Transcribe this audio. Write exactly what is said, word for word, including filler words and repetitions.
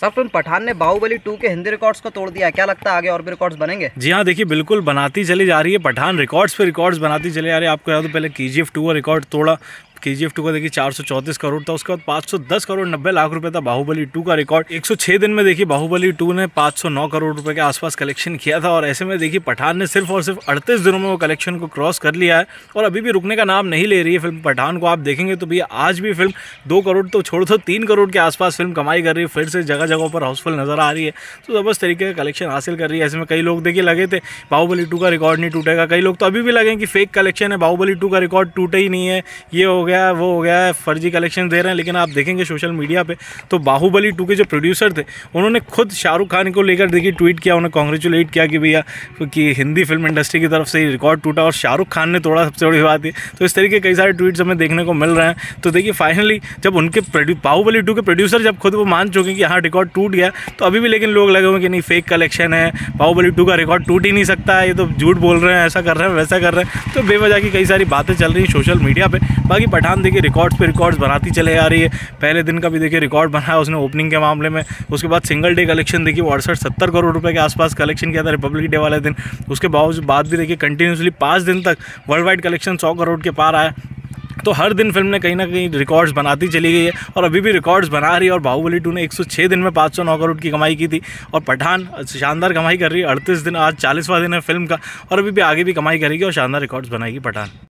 Sir film Pathan ने Baahubali to के Hindi records को तोड़ दिया, क्या लगता है आगे और भी रिकॉर्ड्स बनेंगे? जी हाँ, देखिए बिल्कुल बनाती चली जा रही है पठान, रिकॉर्ड्स पे रिकॉर्ड्स बनाती चली जा रही है। आपको याद हो पहले के जी एफ टू का रिकॉर्ड तोड़ा, के जी एफ टू का देखिए चार सौ चौंतीस करोड़ था, उसके बाद पाँच सौ दस करोड़ नब्बे लाख रुपए था बाहुबली टू का रिकॉर्ड। एक सौ छह दिन में देखिए बाहुबली टू ने पाँच सौ नौ करोड़ रुपए के आसपास कलेक्शन किया था, और ऐसे में देखिए पठान ने सिर्फ और सिर्फ अड़तीस दिनों में वो कलेक्शन को क्रॉस कर लिया है और अभी भी रुकने का नाम नहीं ले रही है फिल्म पठान को। आप देखेंगे तो भैया आज भी फिल्म दो करोड़ तो छोड़ दो तीन करोड़ के आसपास फिल्म कमाई कर रही है, फिर से जगह जगह पर हाउसफुल नजर आ रही है, तो ज़बरदस्त तरीके का कलेक्शन हासिल कर रही है। ऐसे में कई लोग देखिए लगे थे बाहुबली टू का रिकॉर्ड नहीं टूटेगा, कई लोग तो अभी भी लगे कि फेक कलेक्शन है, बाहुबली टू का रिकॉर्ड टूटे ही नहीं है, ये हो गया वो हो गया, फर्जी कलेक्शन दे रहे हैं। लेकिन आप देखेंगे सोशल मीडिया पे तो बाहुबली टू के जो प्रोड्यूसर थे उन्होंने खुद शाहरुख खान को लेकर देखिए ट्वीट किया, उन्होंने कॉन्ग्रेचुलेट किया कि भैया कि हिंदी फिल्म इंडस्ट्री की तरफ से ही रिकॉर्ड टूटा और शाहरुख खान ने तोड़ा, सबसे बड़ी बात है। तो इस तरीके कई सारे ट्वीट्स हमें देखने को मिल रहे हैं। तो देखिए फाइनली जब उनके बाहुबली टू के प्रोड्यूसर जब खुद वो मान चुके कि हाँ रिकॉर्ड टूट गया, तो अभी भी लेकिन लोग लगे हुए कि नहीं फेक कलेक्शन है, बाहुबली टू का रिकॉर्ड टूट ही नहीं सकता है, ये तो झूठ बोल रहे हैं, ऐसा कर रहे हैं वैसा कर रहे हैं। तो बेवजह की कई सारी बातें चल रही हैं सोशल मीडिया पे। बाकी पठान देखिए रिकॉर्ड्स पे रिकॉर्ड्स बनाती चले आ रही है। पहले दिन का भी देखिए रिकॉर्ड बनाया उसने ओपनिंग के मामले में, उसके बाद सिंगल डे कलेक्शन देखिए अड़सठ सत्तर करोड़ रुपए के आसपास कलेक्शन किया था रिपब्लिक डे वाले दिन। उसके बावजूद बाद भी देखिए कंटिन्यूसली पाँच दिन तक वर्ल्ड वाइड कलेक्शन सौ करोड़ के पार आया। तो हर दिन फिल्म ने कहीं ना कहीं रिकॉर्ड्स बनाती चली गई है और अभी भी रिकॉर्ड्स बना रही है। और बाहुबली टू ने एक सौ छह दिन में पाँच सौ नौ करोड़ की कमाई की थी और पठान शानदार कमाई कर रही है। अड़तीस दिन, आज चालीसवां दिन है फिल्म का, और अभी भी आगे भी कमाई करेगी और शानदार रिकॉर्ड्स बनाएगी पठान।